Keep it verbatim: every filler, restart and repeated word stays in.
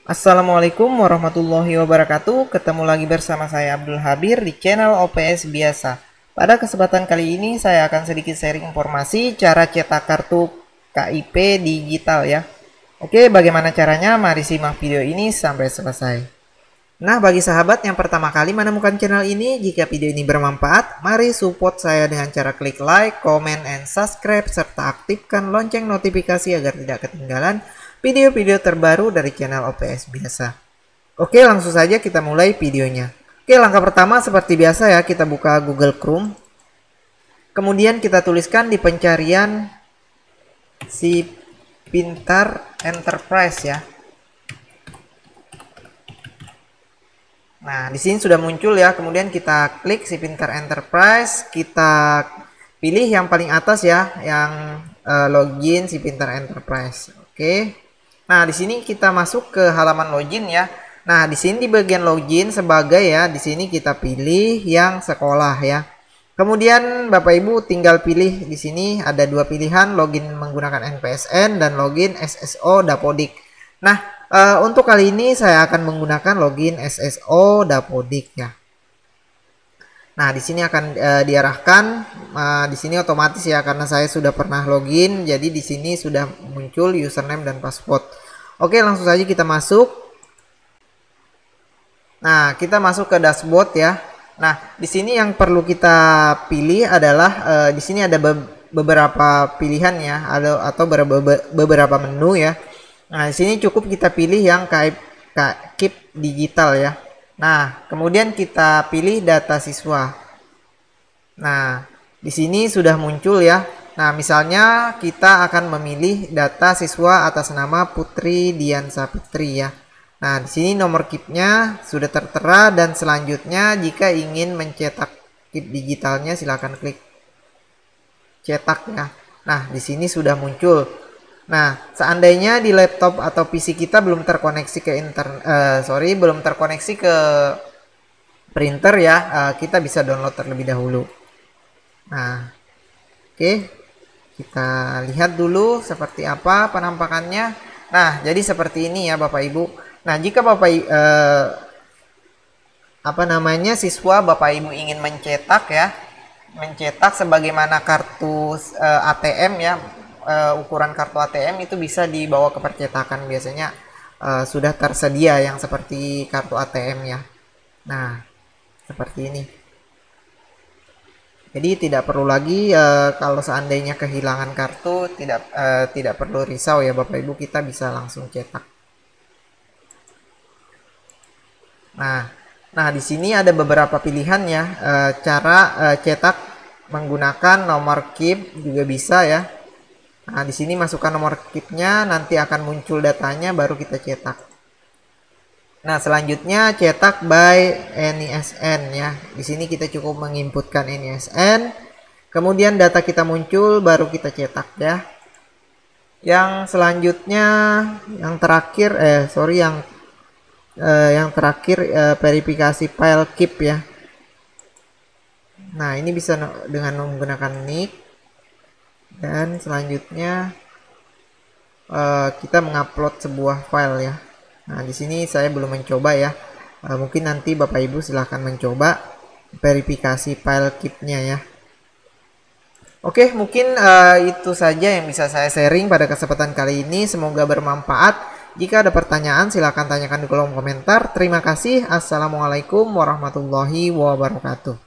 Assalamualaikum warahmatullahi wabarakatuh. Ketemu lagi bersama saya Abdul Habir di channel O P S Biasa. Pada kesempatan kali ini saya akan sedikit sharing informasi cara cetak kartu K I P digital ya. Oke, bagaimana caranya? Mari simak video ini sampai selesai. Nah, bagi sahabat yang pertama kali menemukan channel ini, jika video ini bermanfaat, mari support saya dengan cara klik like, comment, and subscribe, serta aktifkan lonceng notifikasi agar tidak ketinggalan video-video terbaru dari channel O P S Biasa. Oke, langsung saja kita mulai videonya. Oke, langkah pertama seperti biasa ya, kita buka Google Chrome. Kemudian kita tuliskan di pencarian si Pintar Enterprise ya. Nah, di sini sudah muncul ya. Kemudian kita klik si Pintar Enterprise, kita pilih yang paling atas ya, yang uh, login si Pintar Enterprise. Oke. Nah, di sini kita masuk ke halaman login ya. Nah, di sini di bagian login sebagai ya, di sini kita pilih yang sekolah ya. Kemudian Bapak Ibu tinggal pilih di sini ada dua pilihan, login menggunakan N P S N dan login S S O Dapodik. Nah, Uh, untuk kali ini saya akan menggunakan login S S O Dapodik ya. Nah, di sini akan uh, diarahkan uh, di sini otomatis ya, karena saya sudah pernah login, jadi di sini sudah muncul username dan password. Oke, langsung saja kita masuk. Nah, kita masuk ke dashboard ya. Nah, di sini yang perlu kita pilih adalah uh, di sini ada be beberapa pilihan ya, ada atau beberapa menu ya. Nah, di sini cukup kita pilih yang K I P digital ya. Nah, kemudian kita pilih data siswa. Nah, di sini sudah muncul ya. Nah, misalnya kita akan memilih data siswa atas nama Putri Dian Sapitri ya. Nah, di sini nomor K I P-nya sudah tertera, dan selanjutnya jika ingin mencetak K I P digitalnya silahkan klik cetak ya. Nah, di sini sudah muncul. Nah, seandainya di laptop atau P C kita belum terkoneksi ke internet, uh, sorry, belum terkoneksi ke printer ya, uh, kita bisa download terlebih dahulu. Nah, oke, okay. Kita lihat dulu seperti apa penampakannya. Nah, jadi seperti ini ya Bapak Ibu. Nah, jika Bapak uh, apa namanya siswa Bapak Ibu ingin mencetak ya, mencetak sebagaimana kartu uh, A T M ya. Uh, ukuran kartu A T M itu bisa dibawa ke percetakan, biasanya uh, sudah tersedia yang seperti kartu A T M ya. Nah, seperti ini. Jadi tidak perlu lagi uh, kalau seandainya kehilangan kartu, tidak uh, tidak perlu risau ya Bapak Ibu, kita bisa langsung cetak. Nah, nah di sini ada beberapa pilihan ya, uh, cara uh, cetak menggunakan nomor K I P juga bisa ya. Nah, di sini masukkan nomor K I P-nya, nanti akan muncul datanya, baru kita cetak. Nah, selanjutnya cetak by N I S N ya. Di sini kita cukup menginputkan N I S N, kemudian data kita muncul, baru kita cetak ya. Yang selanjutnya, yang terakhir, eh sorry, yang eh, yang terakhir eh, verifikasi file K I P ya. Nah, ini bisa dengan menggunakan nick. Dan selanjutnya uh, kita mengupload sebuah file ya. Nah, di sini saya belum mencoba ya. Uh, mungkin nanti Bapak Ibu silahkan mencoba verifikasi file K I P-nya ya. Oke, mungkin uh, itu saja yang bisa saya sharing pada kesempatan kali ini. Semoga bermanfaat. Jika ada pertanyaan silahkan tanyakan di kolom komentar. Terima kasih. Assalamualaikum warahmatullahi wabarakatuh.